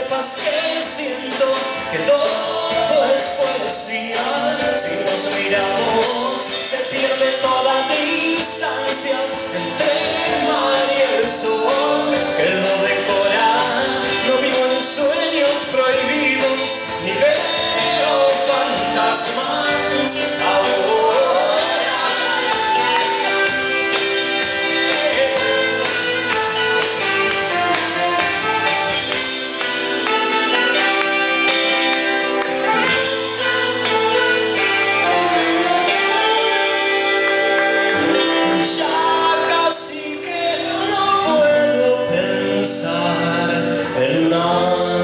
sepas que siento que todo es poesía. Si nos miramos se pierde toda distancia entre el mar y el sol que lo decora. No vivo en sueños prohibidos ni veo fantasmas ahora. En nada.